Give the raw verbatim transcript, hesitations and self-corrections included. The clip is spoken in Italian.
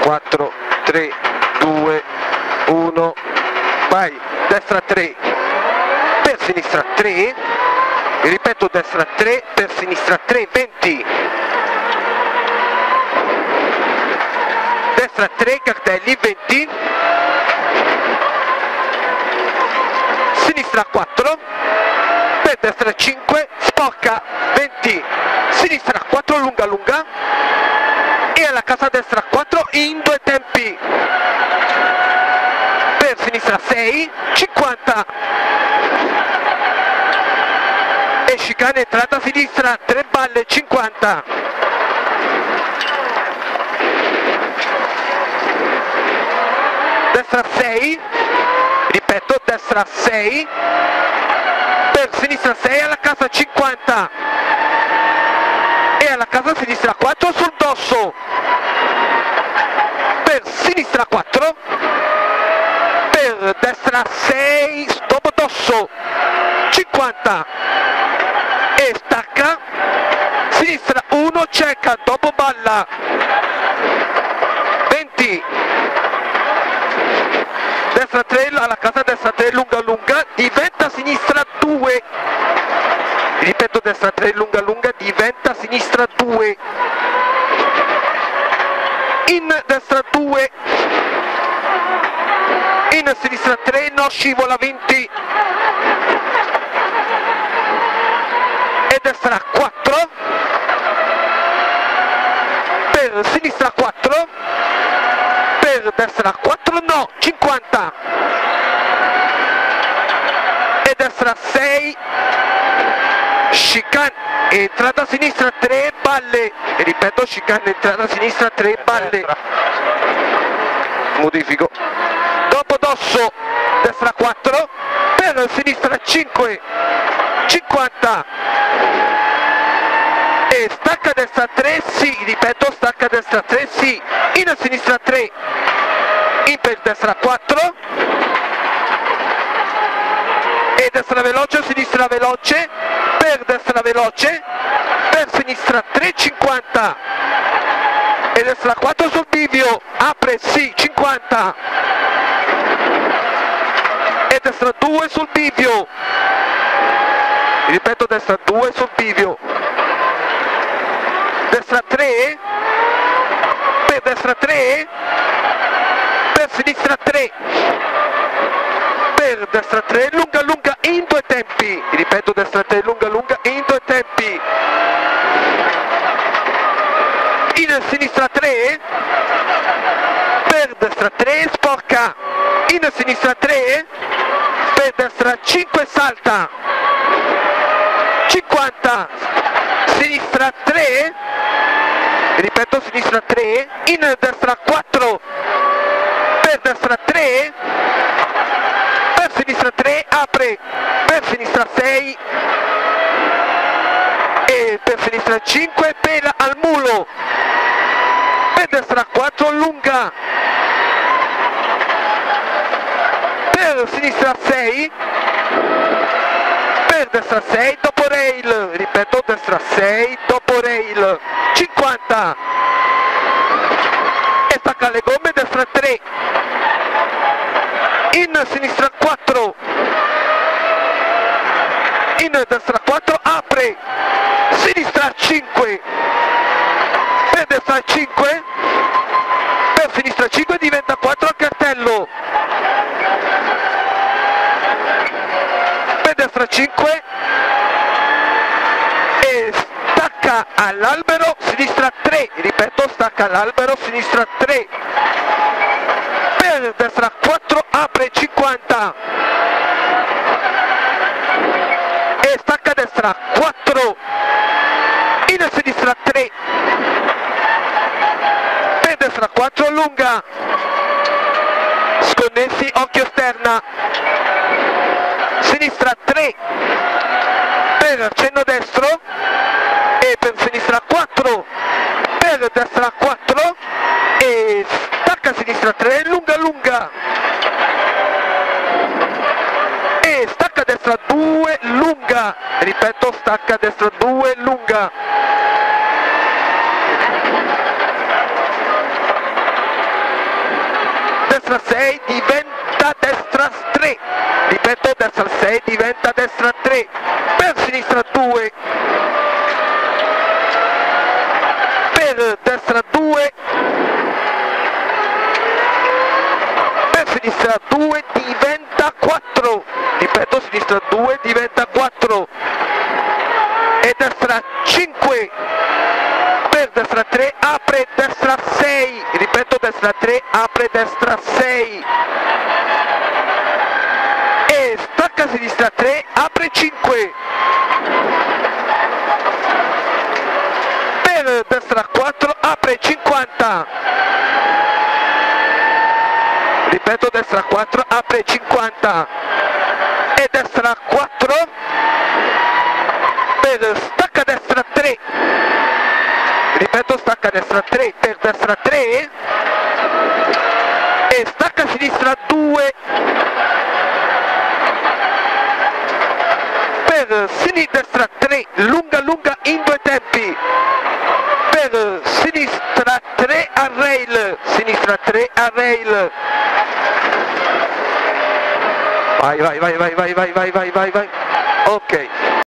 quattro, tre, due, uno, vai, destra tre, per sinistra tre, ripeto destra tre, per sinistra tre, venti, destra tre, cartelli, venti, sinistra quattro, per destra cinque, spocca, venti, sinistra quattro, lunga lunga, e alla casa destra quattro in due tempi, per sinistra sei, cinquanta, e chicane entrata sinistra, tre balle, cinquanta, destra sei, ripeto destra sei, per sinistra sei alla casa cinquanta, e alla casa sinistra quattro sul dosso, per sinistra quattro, per destra sei, dopo dosso, cinquanta, e stacca, sinistra uno, cieca, dopo balla, venti, destra tre, alla casa destra tre, lunga lunga, diventa sinistra due, ripeto destra tre, lunga lunga, diventa sinistra due, in destra due, in sinistra tre, no, scivola, venti, e destra quattro, per sinistra quattro, per destra quattro, no, cinquanta, e destra sei, chicane, entrata a sinistra tre balle, e ripeto chicane, entrata a sinistra tre balle, modifico, dopo dosso, destra quattro, per sinistra cinque, cinquanta, e stacca destra tre, sì, ripeto stacca destra tre, sì, in sinistra tre, in per destra quattro, e destra veloce, sinistra veloce, per destra veloce, per sinistra tre, cinquanta, e destra quattro sul bivio, apre, sì, cinquanta, e destra due sul bivio, ripeto destra due sul bivio, destra tre, per destra tre, per sinistra tre, per destra tre, lunga lunga in due tempi, ripeto destra tre, lunga lunga in due tempi, in sinistra tre, per destra tre, spocca, in sinistra tre, per destra cinque, salta, cinquanta, sinistra tre, ripeto sinistra tre, in destra quattro, per destra tre, per sinistra tre, apre, per sinistra sei, e per sinistra cinque, pela al mulo, per destra quattro, lunga, per sinistra sei, per destra sei, dopo rail, ripeto destra sei, dopo rail, cinquanta, e stacca le gomme, destra tre, in sinistra quattro, in destra quattro, apre, sinistra cinque, per destra cinque, per sinistra cinque, diventa quattro al cartello, per destra cinque, e stacca all'albero, sinistra tre, ripeto stacca all'albero, sinistra tre, per destra quattro, apre, cinquanta, e stacca destra quattro, in sinistra tre, per destra quattro, lunga, sconnessi, occhio esterna, sinistra tre, per accenno destro, e per sinistra quattro, per destra quattro, e stacca sinistra tre, lunga lunga, e stacca destra due, lunga, ripeto stacca destra due, lunga, destra sei, diventa destra tre, ripeto, destra sei, diventa destra tre, per sinistra due, per destra due, per sinistra due, diventa quattro, ripeto, sinistra due, diventa quattro, e destra cinque, per destra tre, apre destra sei, ripeto, destra tre, apre destra sei, e stacca sinistra tre, apre cinque, per destra quattro, apre cinquanta, ripeto, destra quattro, apre cinquanta, e destra quattro, per stacca destra tre, ripeto, stacca destra tre, per destra tre, e stacca sinistra due, per sinistra tre, lunga lunga in due tempi, per sinistra tre a rail, sinistra tre a rail, vai vai vai vai vai vai vai vai vai vai, ok.